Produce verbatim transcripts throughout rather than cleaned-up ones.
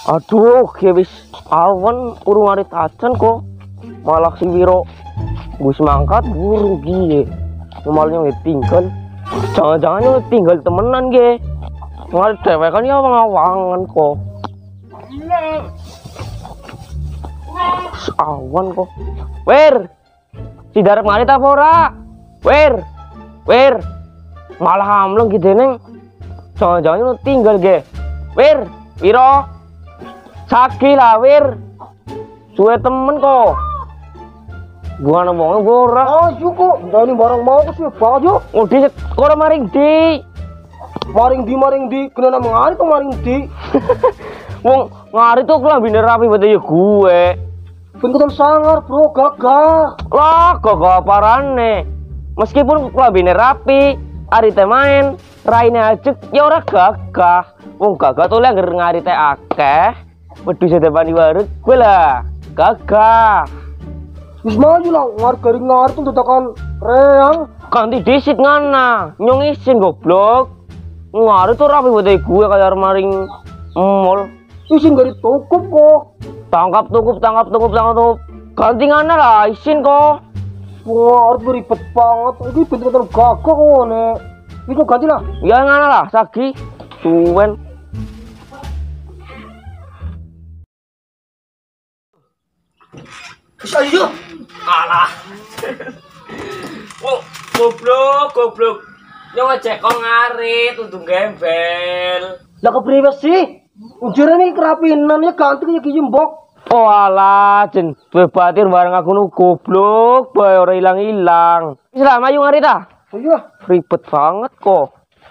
Aduh, ya wis awan urung arit acan kok. Malah si Wiro wis mangkat burung gie. Normalnya tinggal. Jangan-jangan yang tinggal temenan ge. Ngal dewek kan ya ngawangan kok. Awan kok. Wer. Si darep ngarit apa ora? Wer. Wer. Malah hamleng gitu neng. Jangan-jangan lu tinggal ge. Wer, Wiro. Saki lah Wir. Suwe temen kok. Gua ngomong ora. Oh, cukup. Ndani barang mau ke sih banget yo. Oh, di ora maring di. Maring di maring di kena nang ngari kok maring di. Wong ngari tuh klambine rapi bete ya gue. Pengen sangar, Bro, gagah. Lah, gagah parane. Meskipun klambine rapi, ari teh main, raine ajek ya ora gagah. Wong gagah tuh lek ngari teh akeh. Wedhus depan warung gue lah gagah. Wis maju lah ngar garing ngar tuh dadakan reang. Ganti disit ngana nyong isin goblok. Ngar itu rapi buat gue kayak maring mall. Isin gari tukup kok. Tangkap tukup tangkap tukup tangkap tukup. Ganti ngana lah isin kok. Wah, beribet banget. Ini bener-bener gagah kok nih. Itu ganti lah. Ya ngana lah sagi. Suwen. Bisa aja. Alah. Wong goblok, goblok. Yo ngecek kok ngarit untung gembel. Lah kepriwe sih? Ujire iki kerapinan ya ganti kaya iki mbok. Oh alah, jen duwe batir bareng aku nu goblok, bae ora ilang-ilang. Wis lah mayu ngarit ah. Iya. Ribet banget kok.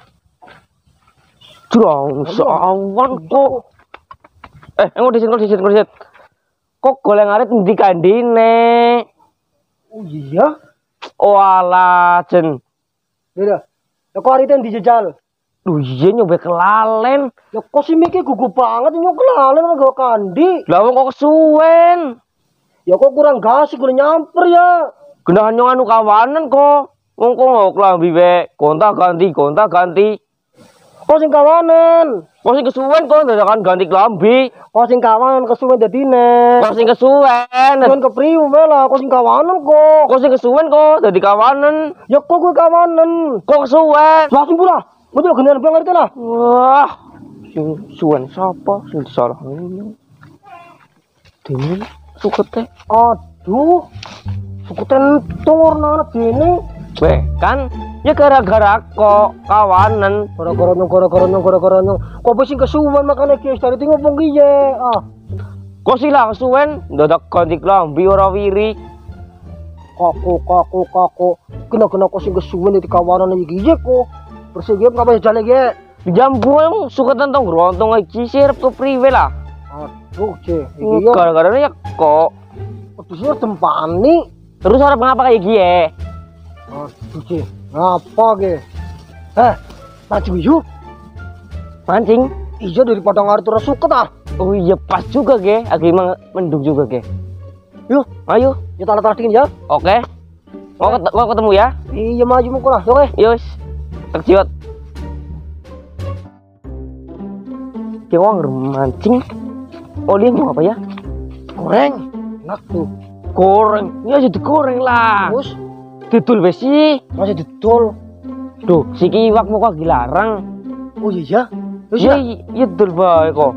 Jrong sawan kok. Eh, engko disit kok disit kok disit. Kok goleng ngarit ndi kandine? Oh iya. Oh alah, jen. Ya, ya kok arite dijejal. Duh iya nyoba kelalen. Ya kok sih mikir gugup banget nyok kelalen kok kandi. Lah wong kok kesuwen. Ya kok kurang gas kurang nyamper ya. Gendahan nyong anu kawanan kok. Wong kok klambi we kontak ganti kontak ganti. Kok sing kawanan. Kok sing kesuwen kok dadakan ganti klambi. Kok sing kawanan kesuwen dadine. Kok sing kesuwen. Kan kepriwe lah kok sing kawanan kok. Kok sing kesuwen kok dadi kawanan. Ya kok gue kawanan. Kok kesuwen. Langsung pula. Mau gendean bang ngerti lah. Wah. Sing suwen sapa sing disalahne. Dene sukete. Aduh. Sukete turna dene. Weh, kan ya gara-gara kok kawanan. Gara-gara nyong gara-gara nyong gara-gara nyong. Kok sing kesuwen makane ki dari tinggal ngomong kiye. Ah. Kok sila kesuwen dadak ganti klambi ora wiri. Kaku kaku kaku. Kena-kena kok sing kesuwen di kawanan iki kiye kok. Persegi ngapa jale ge? Jambu yang suka tentang rontong iki sirep ke priwe lah. Aduh, Ce. Iki gara-gara ya kok. Pedusnya tempani. Terus harap ngapa kayak gie? Aduh, Ce. Ngapa ge? Eh, mancing yuk. Mancing? Iya daripada ngarit ora suket ah. Oh iya pas juga ge. Aku emang mendung juga ge. Yuk, ayo. Ya talat-talatin ya. Oke. Mau, ket mau ketemu ya? Iya maju muka lah. Oke. Yus. Terciut. Dia orang mancing. Oh dia mau apa ya? Goreng. Enak tuh. Goreng. Ya jadi goreng lah. Terus? Didul besi. Masih didol. Duh, si kiwak muka gilarang. Oh iya ya. Iya, iya didul bae kok.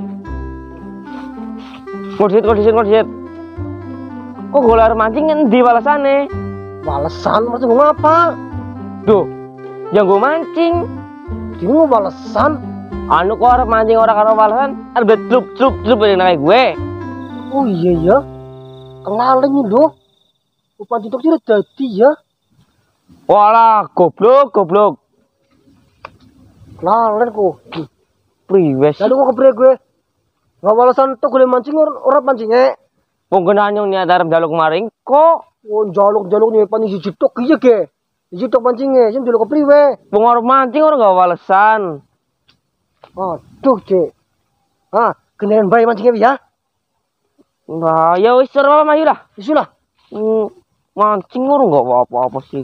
Ngodet, ngodet, ngodet. Kok golar mancing endi balasane? Balesan maksud ngapa? Duh, yang gue mancing. Ini mau balesan. Anu kok arep mancing orang karo balasan, arep trup trup trup nang gue. Oh iya ya. Kelalen lho. Upah ditok sih dadi ya. Walah, goblok, goblok. Kelalen kok. Priwe sih? Lalu kok kepriye gue? Enggak balasan tok golek mancing ora pancinge. Wong genaan nyong niat arep njaluk maring kok. Oh jaluk-jaluk nih pancing siji tok iya ge. Siji tok pancinge, sing njaluk kepriwe? Wong arep mancing ora gak balesan. Aduh, Cek. Ah, kendaraan bayi mancingnya ya? Nah, ya wis ora apa ayo lah. Wis lah. Hmm, mancing ora enggak apa-apa sih.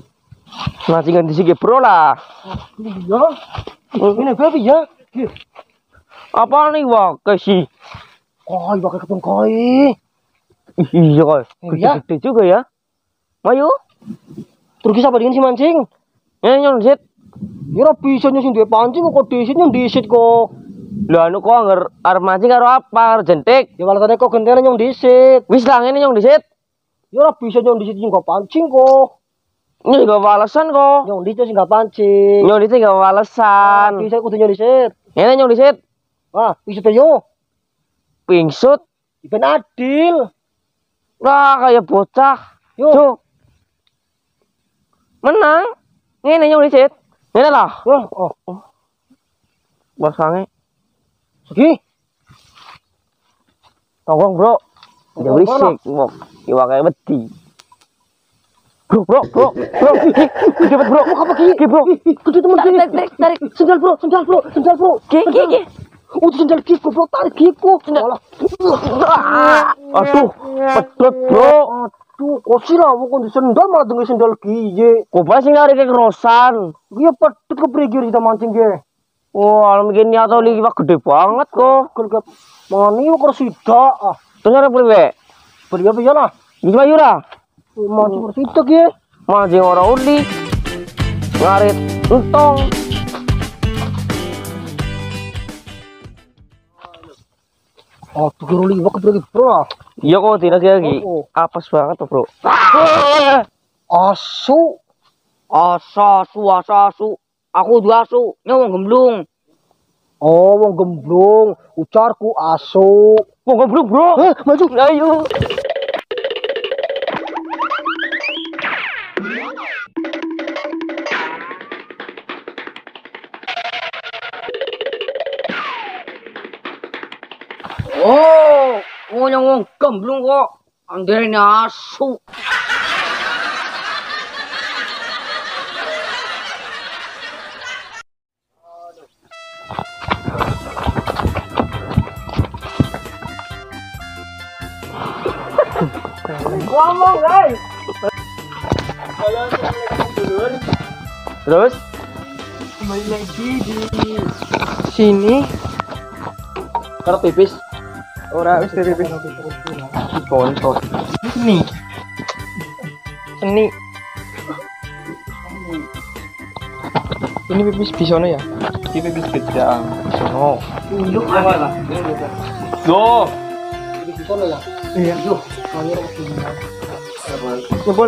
Mancingan di sini bro lah. Iya. Ini babi ya. Apa nih wakai sih? Koi pakai ketemu koi. Iya koi. Iya. Gede-gede juga ya. Ayo. Terus siapa dengan si mancing? Ini nyong disit. Ya ora bisa nyong sing duwe pancing kok disit nyong disit kok. Lah anu kok anggar arep mancing karo apa? Karo jentik. Ya walasane kok gentene nyong disit. Wis lah ngene nyong disit. Ya ora bisa nyong disit sing gak pancing kok. Ini gak alasan kok. Nyong disit sing gak pancing. Nyong disit gak alasan. Bisa kudu nyong disit. Ngene nyong disit. Wah, bisa yo. Pingsut. Ben adil. Wah kayak bocah. Yo. Cuk. Menang. Ngene nyong disit. Ngene lah. Wah, oh. Basange. Segi. Tolong, Bro. Jangan berisik, Bro. Iwak kayak beti. Bro, bro, bro, bro. Gede banget, Bro. Apa ki? Ki, Bro. Gede temen ki. Tarik, tarik. Sendal, Bro. Sendal, Bro. Sendal, Bro. Ki, ki, ki. Oh, sendal ki, Bro. Tarik ki, Bro. Alah. Aduh, pedot, Bro. Aduh, kok sih lah kok di sendal malah dengan sendal ki. Kok pas sing narik kerosan. Iya pedot keprigir kita mancing ki. Oh, alam gini atau lagi wah gede banget kok. Kalau mani kok sida ah. Terus ada priwe? Beri apa ya lah? Iki bayu ra. Mancing sida ki. Mancing ora uli. Ngarit entong. Oh, tuh kira liwak keprigir, Bro. Iya kok tidak lagi. Oh, oh. Apes banget tuh, Bro. Asu. Asa su asa su. Aku juga asu, nyong gemblung. Oh, wong gemblung, ucarku asu. Wong gemblung, Bro. Eh, maju. Ayo. Oh, oh nyong wong gemblung kok. Anggere asu. Ngomong, guys. Terus Kembali lagi di sini karena pipis. Ora wis pipis. Sponsor. Seni. Seni. Ini pipis bisono ya? Ini pipis gedang. Bisono. Tunjuk apa lah? Duh. Di sana ya. Iya. Duh, hanya waktu Nyebol.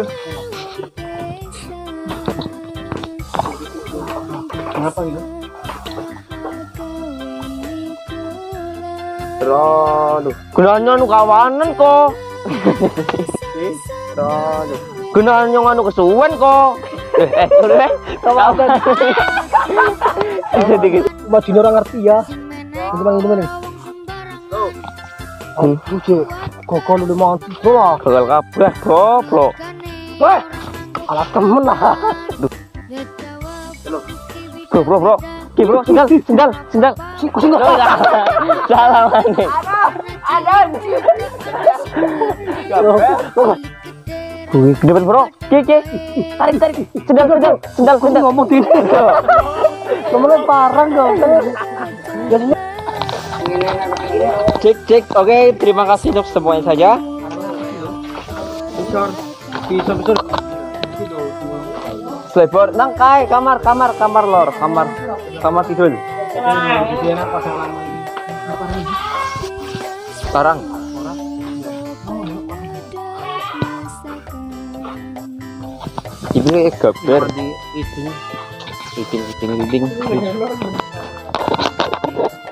kenapa gitu? Aduh. Gunanya anu kawanan kok. Aduh. Gunanya anu kesuwen kok. Eh, eh, udah. Kawanan. Sedikit. Bajine orang ngerti ya. Gimana gimana nih? Oh, lucu. Kok lu mati, Bro. Gagal kabeh, Bro, Bro. Weh, alat temen lah. Bro, bro, bro. Ki, bro, sendal, sendal, sendal. Singku singku. Salah nih. Ada. Wih, gede banget, Bro. Ki, ki. Tarik, tarik. Sendal, sendal, sendal, sendal. Ngomong ini. Temennya parang dong. Jadinya Cek, cek. Oke, terima kasih untuk semuanya saja. besar. Bisa besar. Selebor, nang kai, kamar, kamar, kamar lor, kamar, kamar tidur. Sekarang. Ini gaber di itu, itu, itu, itu, itu.